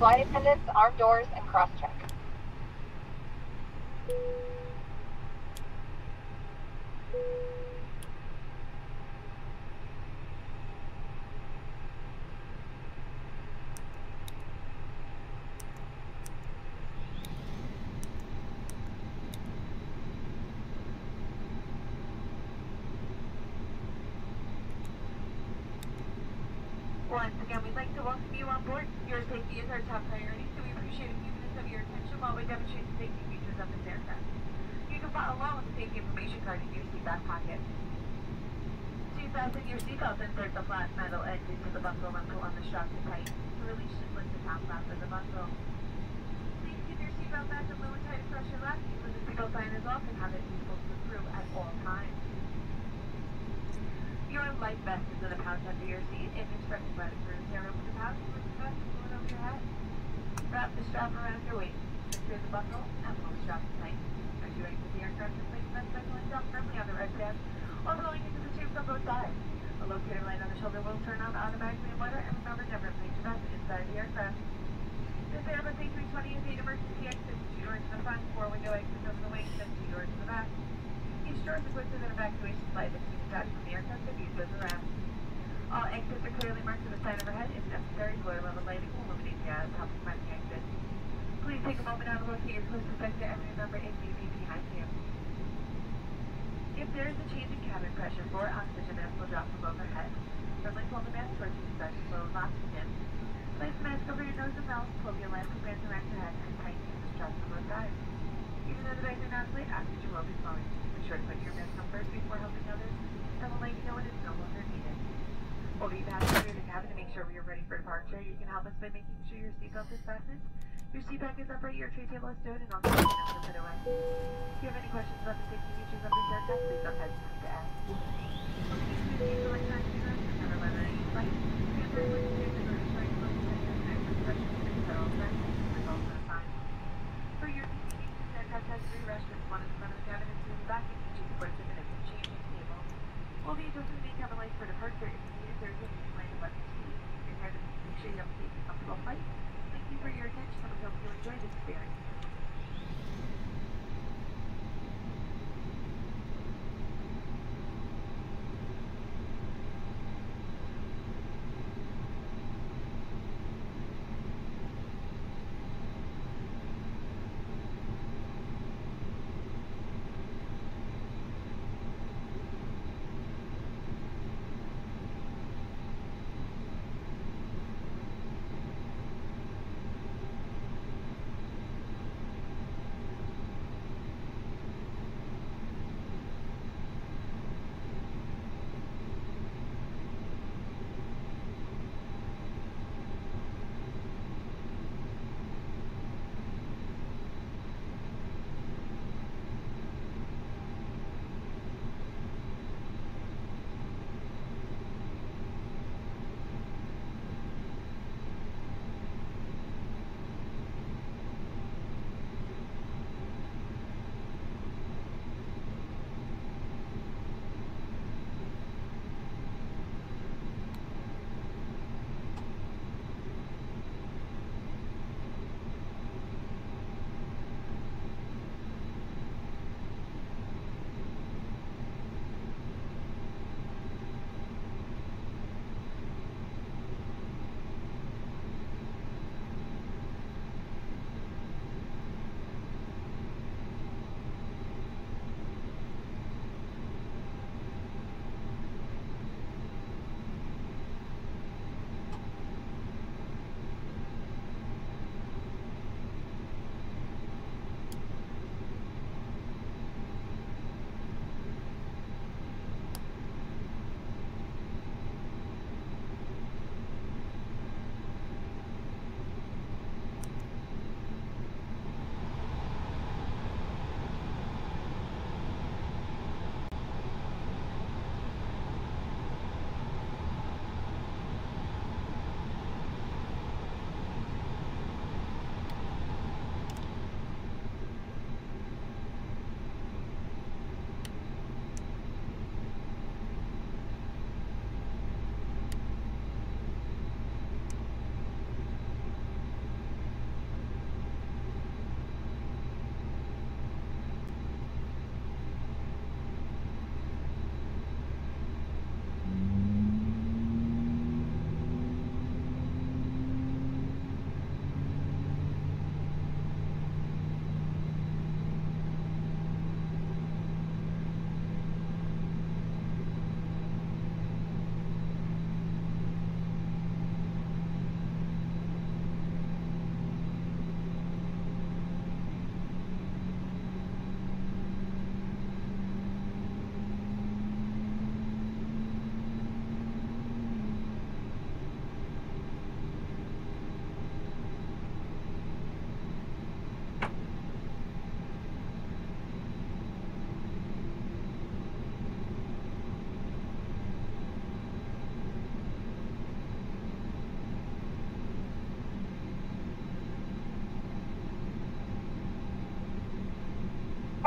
Flight attendants, armed doors, and cross-check. Once again, we'd like to welcome you on board. Your safety is our top priority, so we appreciate a few minutes of your attention while we demonstrate the safety features of this aircraft. You can follow along with the safety information card in your seat back pocket. To fasten your seatbelt, insert the flat metal edge into the buckle and pull on the strap to tight. To release, just lift the top flap of the buckle. Please keep your seatbelt fastened low and tight across your lap. When the seatbelt sign is off and have it visible to the crew at all times. Your life vest is in a pouch under your seat. If instructed by the crew, tear open the pouch with the vest pulling over your head. Wrap the strap around your waist. Secure the buckle and pull the strap tight. As you exit the aircraft, place the vest buckle down firmly on the right side, while blowing into the tubes on both sides. A locator light on the shoulder will turn on automatically in weather, and remember, never place your vest inside the aircraft. This Airbus A320 is 8 emergency exits, 2 doors to the front, 4 window exits over the wings, and 2 doors to the back. Each door is equipped with an evacuation slide that can be detached from the aircraft if used as a ramp. All exits are clearly marked with a sign overhead. If necessary, floor level lighting will illuminate the top of the exit. Please take a moment now to locate your closest sector and remember it may be behind you. If there is a change in cabin pressure, 4 oxygen masks will drop from overhead. Firmly pull the mask towards you to start to flow of oxygen. Place the mask over your nose and mouth, pull the elastic bands around your head, and tighten the straps on both sides. Even though the bags are not asleep, oxygen will be flowing. Be sure to put your mask on first before helping others, and we'll let you know when it's no longer needed. We'll be passing through the cabin to make sure we are ready for departure. You can help us by making sure your seatbelt is fastened, your seat back is upright, your tray table is stowed, and all the items are put away. If you have any questions about the safety features of this aircraft, please don't hesitate to ask. Please electronic devices and never let any flight. We are very much safe and are trying to look at your access questions at all times. It's also a sign. For your convenience, this aircraft has 3 restrooms, one in the front of the cabin and 2 in the back, and each is equipped with an instant changing table. We'll be adjusting the main cabin lights for departure. If needed, there is a new line of electric seat. You're here to make sure you have a safe and comfortable flight. Thank you for your attention, and we hope you enjoy this experience.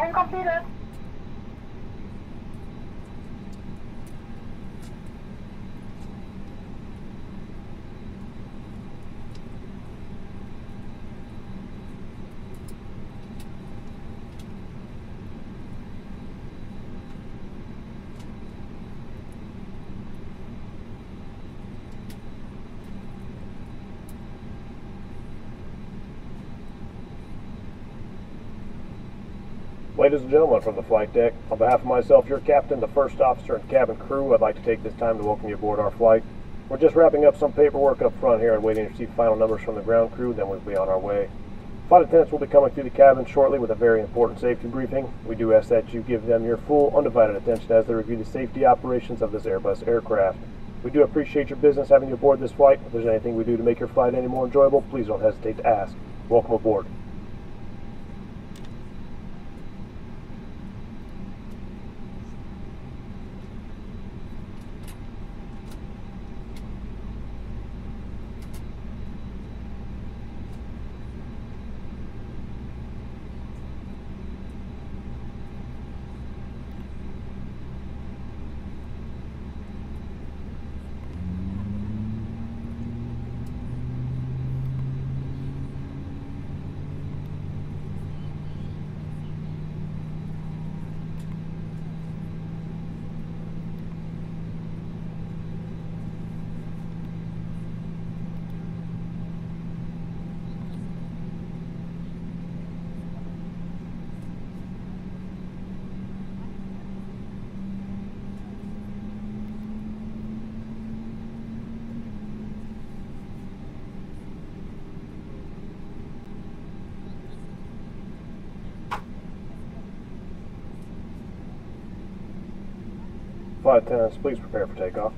Mission completed. Ladies and gentlemen from the flight deck, on behalf of myself, your captain, the first officer, and cabin crew, I'd like to take this time to welcome you aboard our flight. We're just wrapping up some paperwork up front here and waiting to receive final numbers from the ground crew, then we'll be on our way. Flight attendants will be coming through the cabin shortly with a very important safety briefing. We do ask that you give them your full, undivided attention as they review the safety operations of this Airbus aircraft. We do appreciate your business having you aboard this flight. If there's anything we do to make your flight any more enjoyable, please don't hesitate to ask. Welcome aboard. Flight attendants, please prepare for takeoff.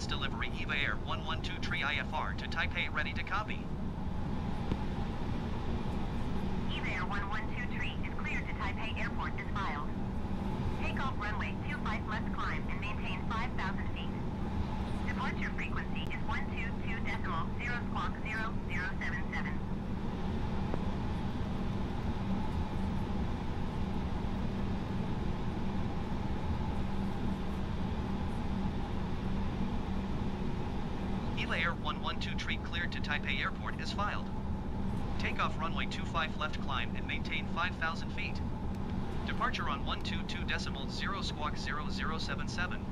Express delivery EVA Air 112 Tree IFR to Taipei, ready to copy. EVA Air 112 Tree is cleared to Taipei Airport as filed. Takeoff runway 25 left climb and maintain 5,000 feet. Departure frequency is 122.0 squawk 0077. EVA Air 112 Tree cleared to Taipei Airport is filed. Takeoff runway 25 left climb and maintain 5,000 feet. Departure on 122.0 squawk 0077.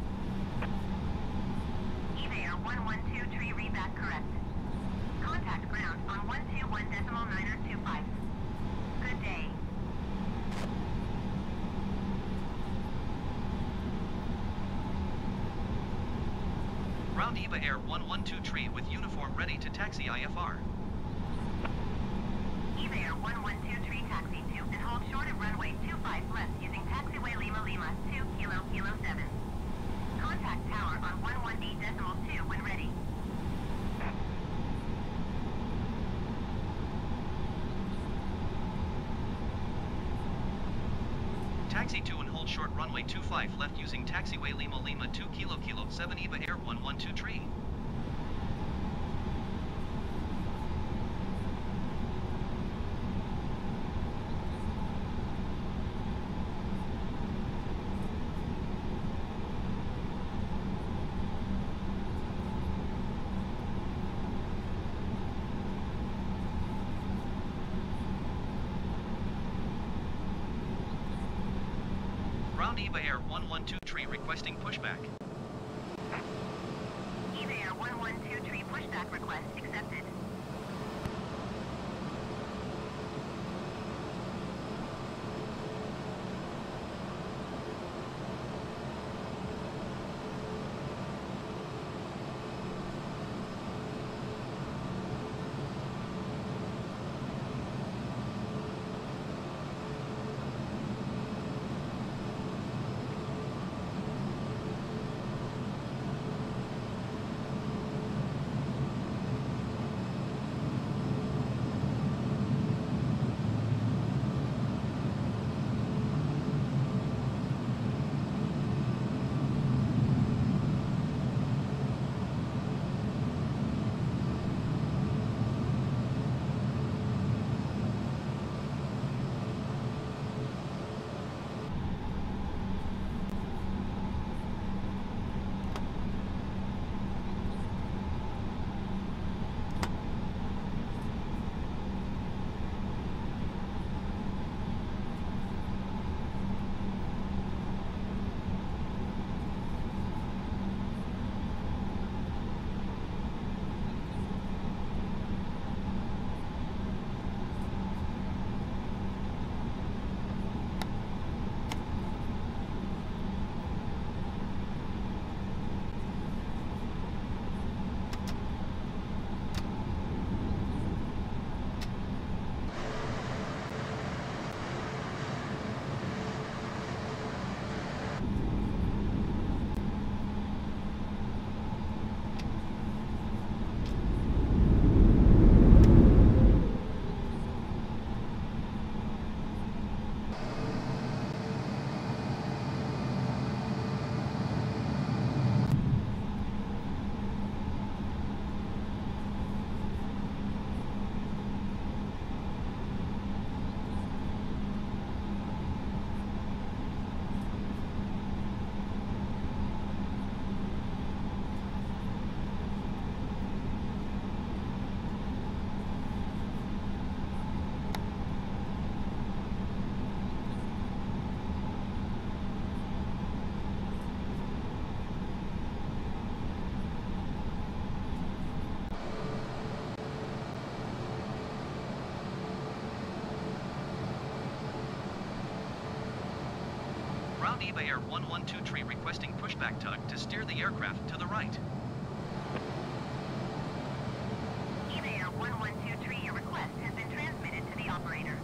EVA Air 112 Tree readback correct. Contact ground on 121.925. Good day. Ground EVA Air 112 Tree with uniform ready to taxi IFR. EVA Air 112 Tree taxi to and hold short of runway 25 left using taxiway Lima Lima 2 Kilo 7. Contact tower on 118.2 when ready. Taxi to and hold short runway 25 left using taxiway Lima Lima 2 Kilo 7 EVA Air 112 Tree. Ground EVA Air 112 Tree requesting pushback. EVA Air 112 Tree pushback request accepted. Ground EVA Air 112 Tree requesting pushback tug to steer the aircraft to the right. EVA Air 112 Tree, your request has been transmitted to the operator.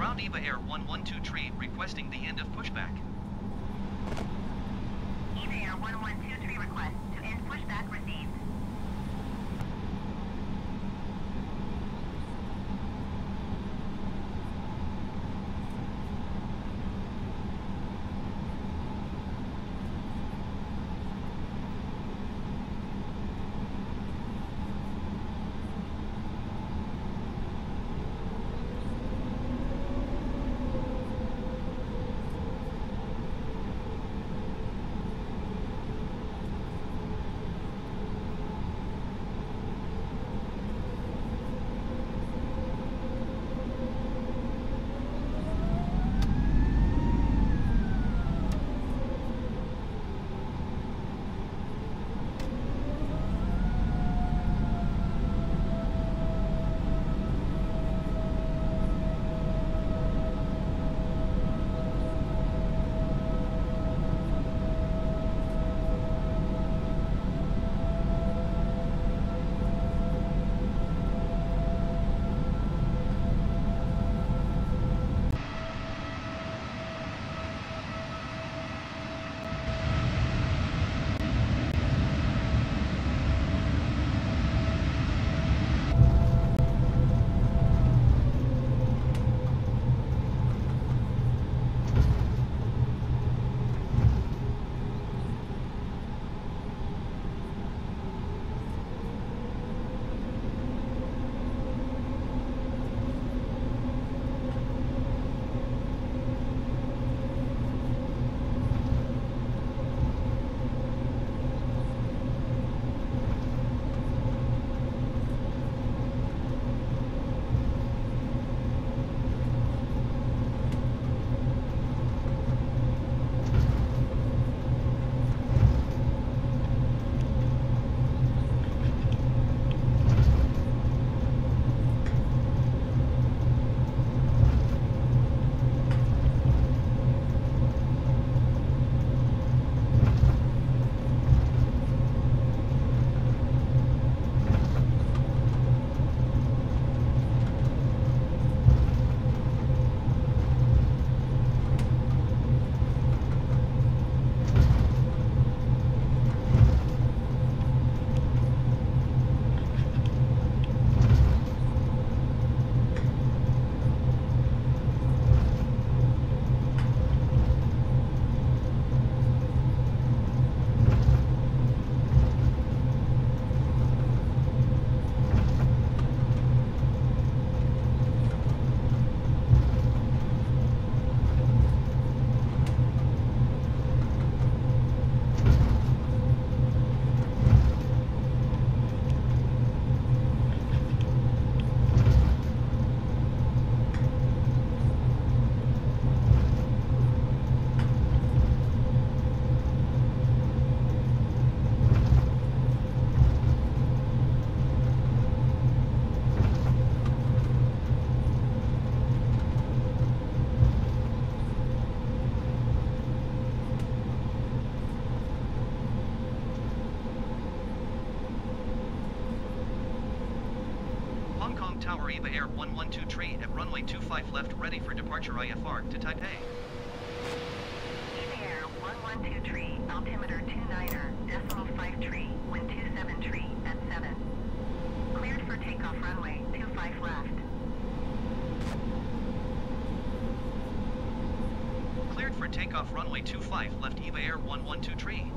Ground EVA Air 112 tree requesting the end of pushback. EVA Air 112 tree request to end pushback received. Tower EVA Air 112 tree at runway 25 left ready for departure IFR to Taipei. EVA Air 112 tree, altimeter 29er, decimal 5 tree, wind 27 tree at 7. Cleared for takeoff runway 25 left. Cleared for takeoff runway 25 left EVA Air 112 tree.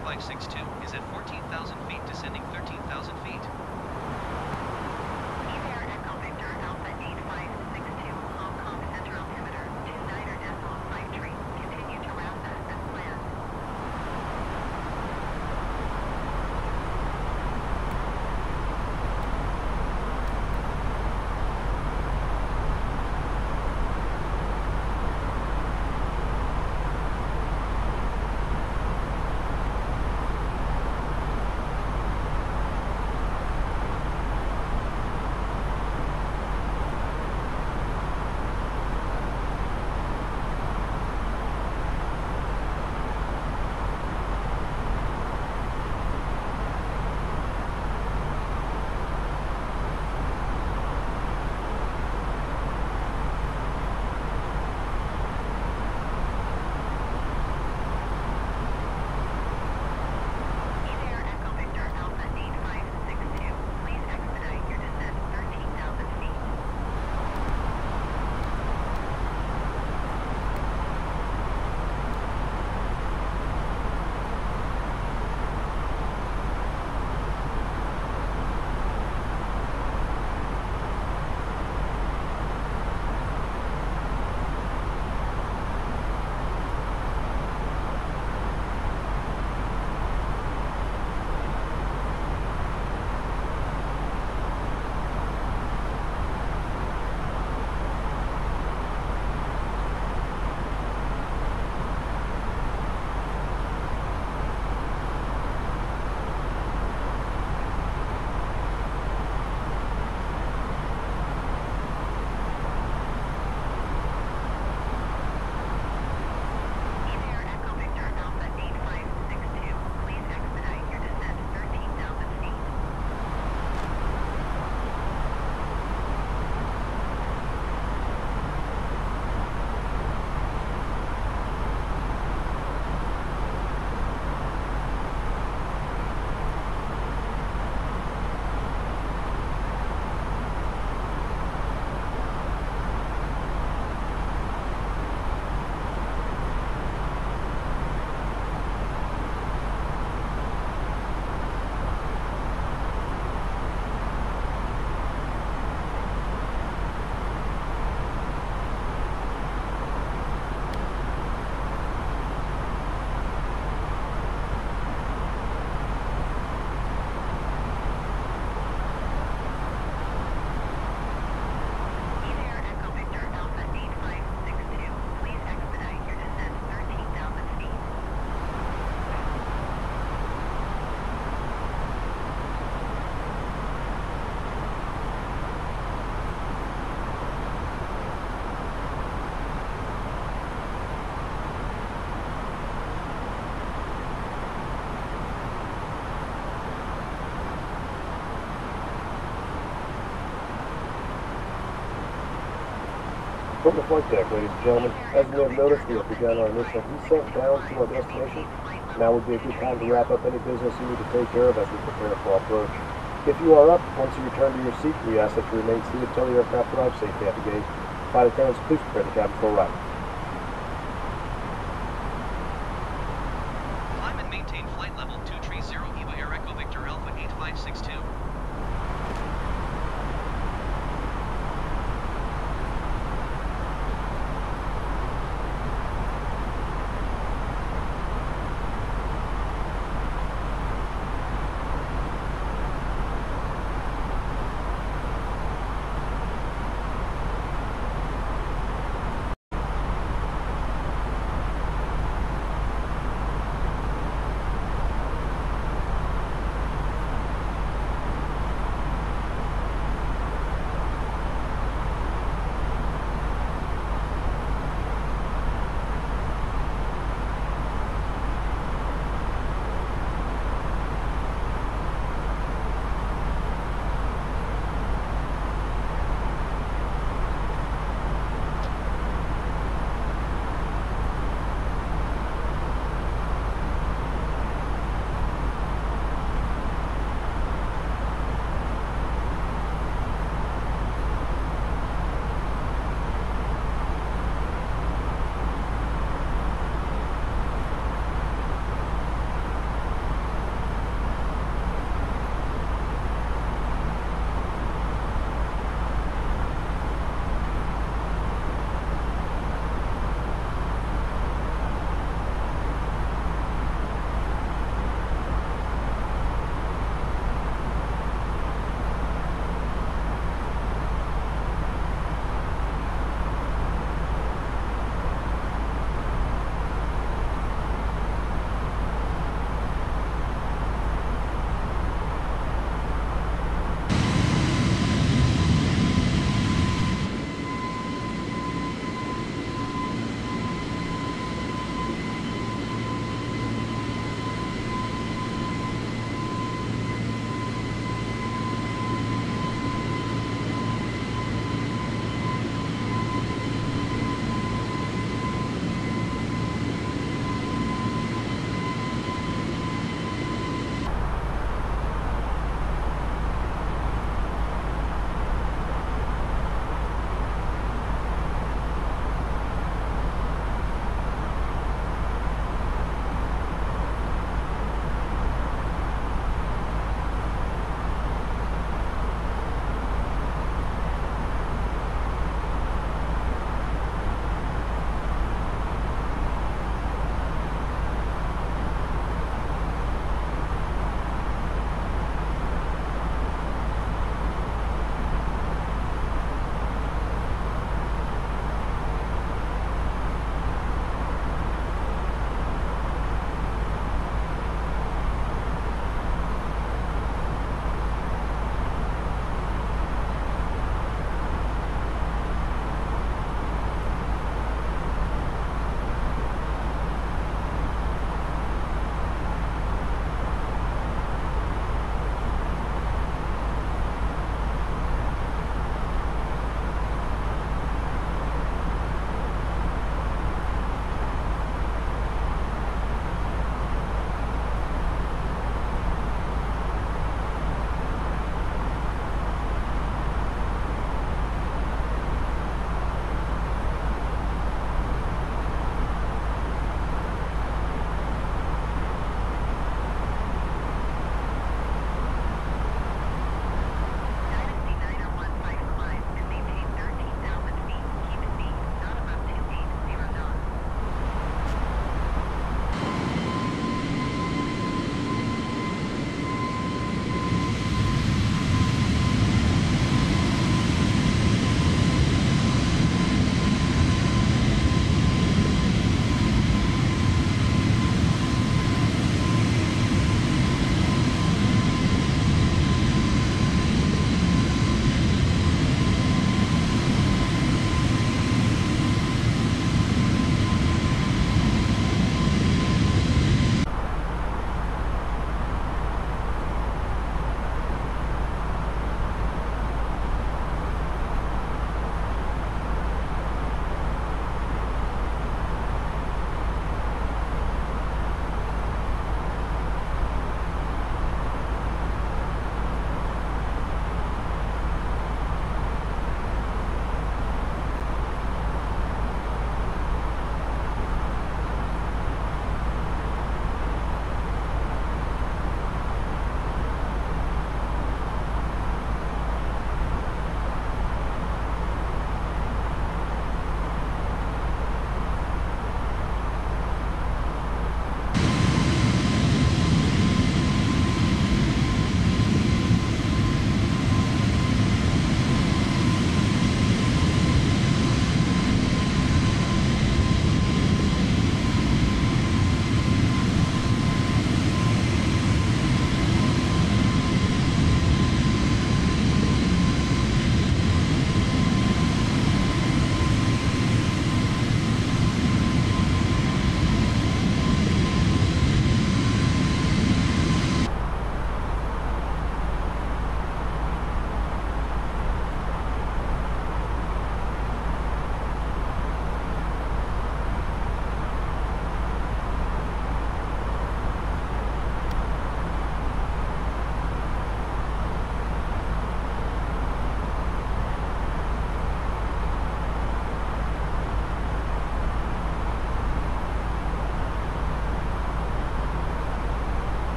8562 is at 14,000 feet, descending 13,000 feet. Air Echo Victor Alpha 8562, Hong Kong Center altimeter 29er decimal 5 tree. Continue to route that as planned. From the flight deck, ladies and gentlemen, as you may have noticed, we have begun our initial descent down to our destination. Now would be a good time to wrap up any business you need to take care of as we prepare for approach. If you are up, once you return to your seat, we ask that you remain seated until the aircraft arrives safely at the gate. Flight attendants, please prepare the cabin for arrival. Climb and maintain flight level 230 EVA Air Echo Victor Alpha 8562.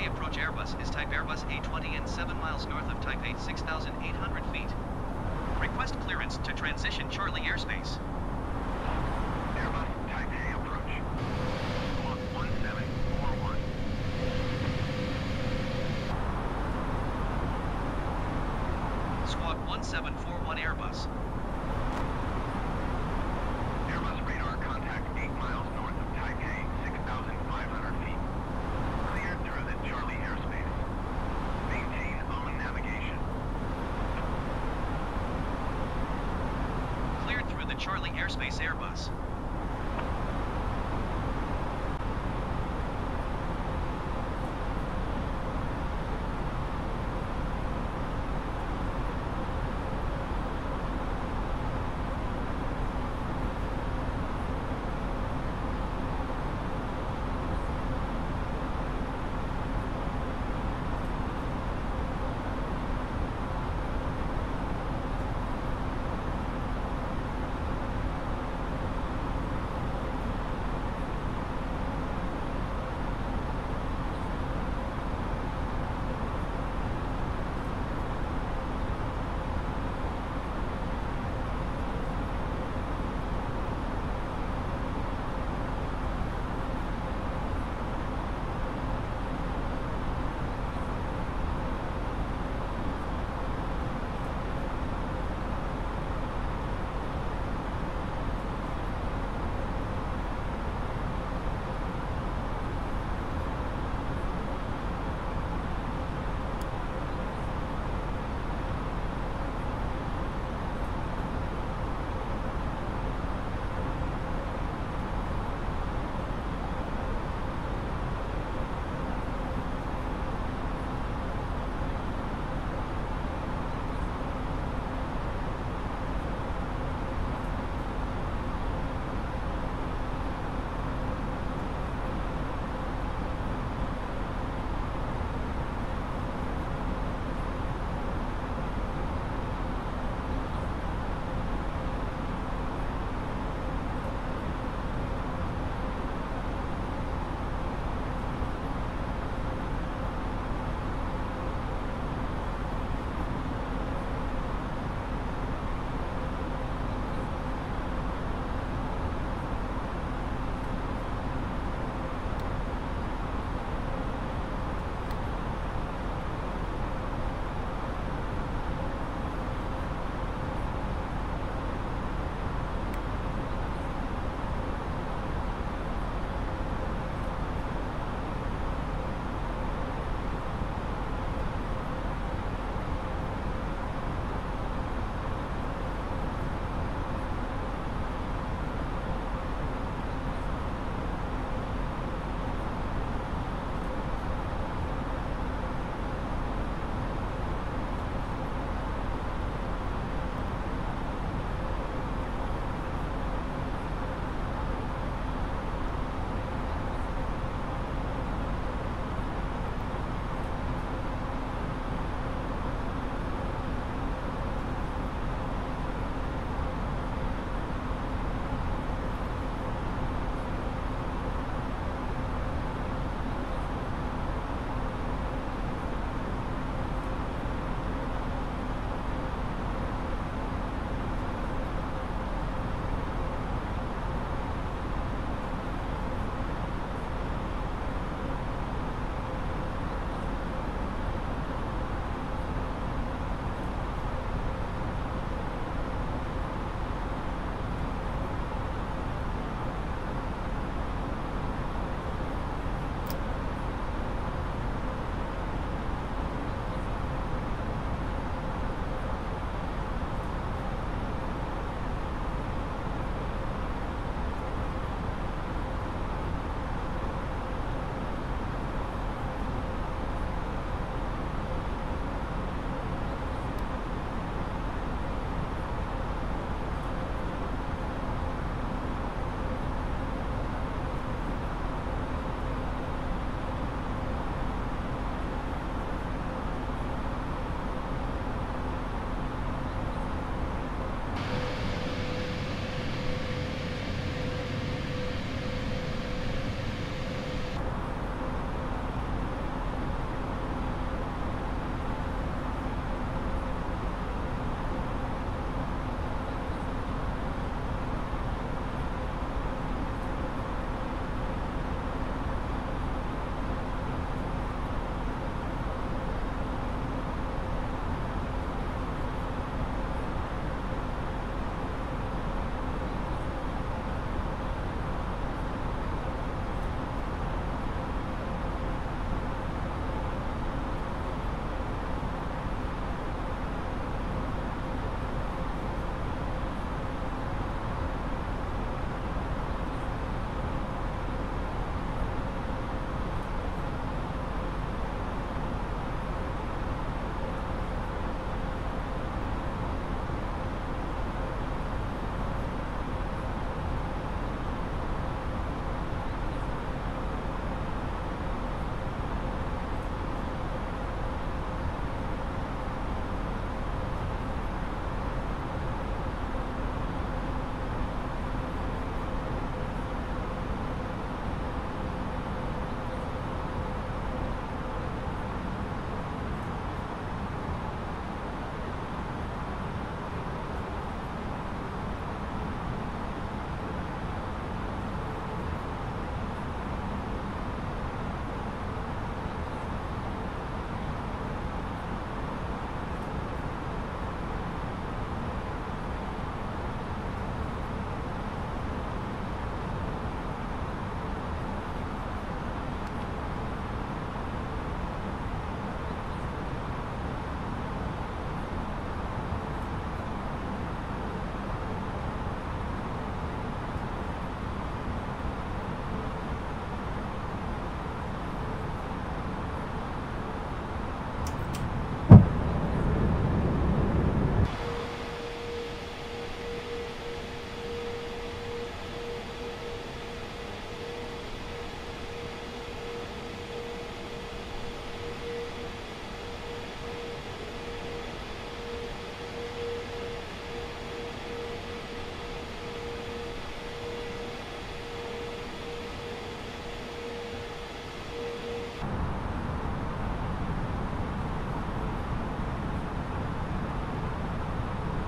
Taipei approach Airbus is type Airbus A20 and 7 miles north of Taipei, 6,800 feet. Request clearance to transition Charlie airspace. Airbus Taipei approach. Squawk 1741. Squawk 1741 Airbus. Airbus radar contact 8 miles north of Taipei, 6,500 feet. Cleared through the Charlie airspace. Maintain own navigation. Cleared through the Charlie airspace Airbus.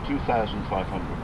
2,500.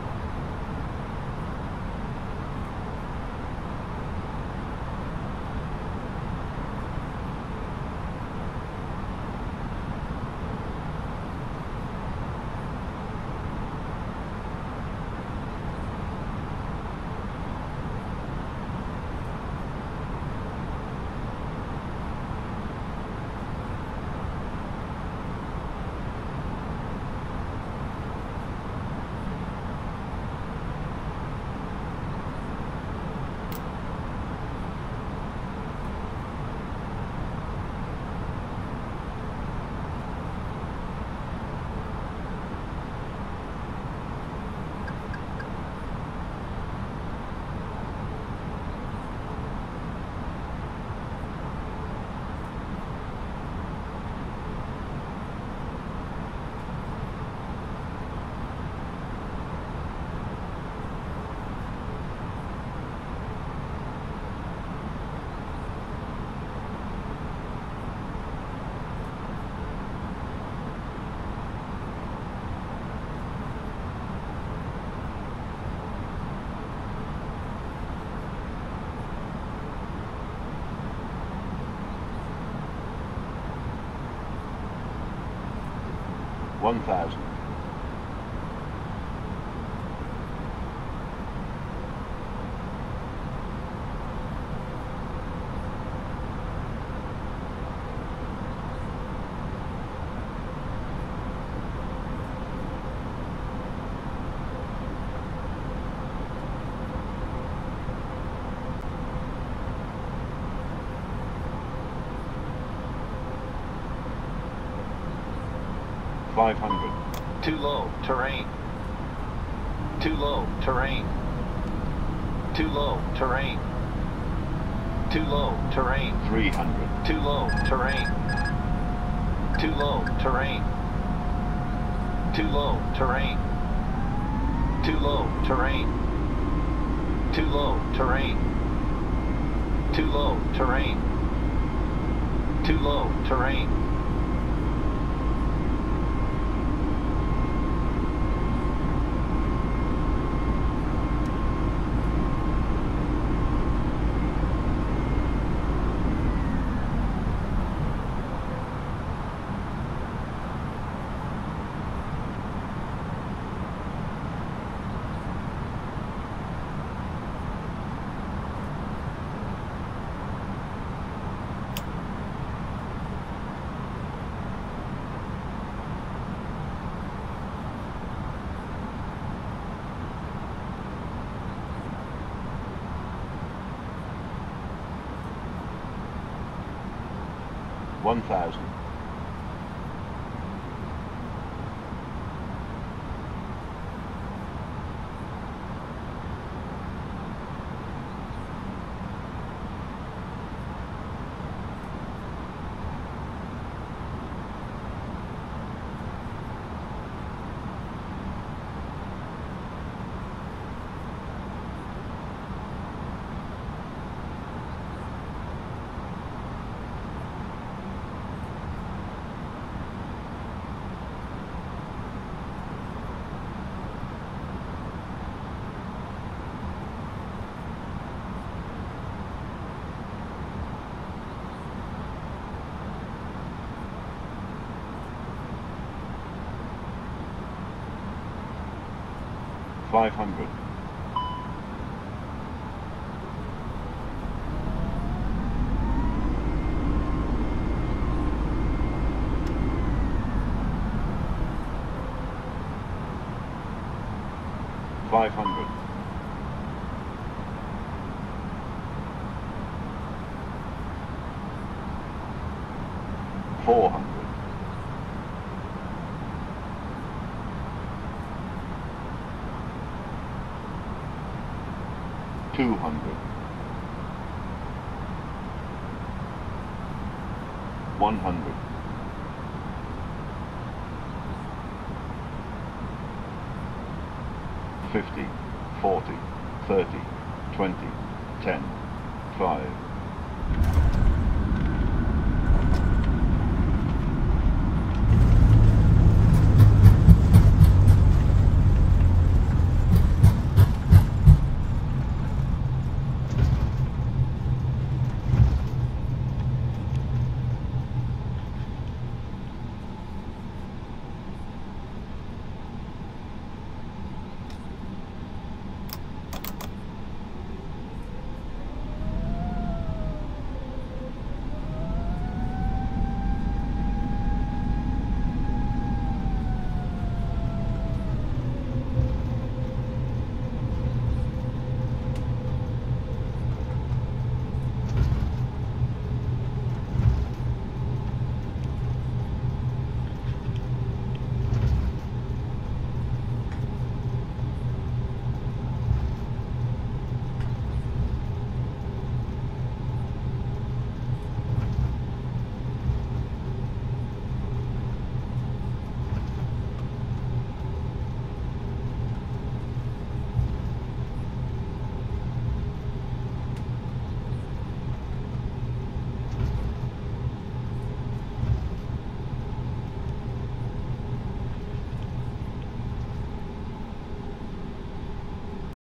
1,000. 500. Too low, terrain. Too low, terrain. Too low, terrain. Too low, terrain. 300. Too low, terrain. Too low, terrain. Too low, terrain. Too low, terrain. Too low, terrain. Too low, terrain. Too low, terrain. One thousand. 500. 500. 400. 200. 100. 50, 40, 30, 20, 10, 5,